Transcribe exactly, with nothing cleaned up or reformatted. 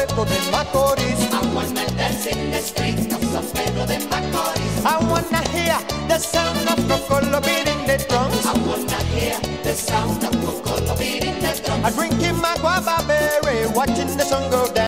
Pedro de Macorís. I wanna dance in the street of San Pedro de Macorís. I wanna hear the sound of Cocolo beating the drums. I wanna hear the sound of Cocolo beating the drums. I drinking my guava berry, watching the sun go down.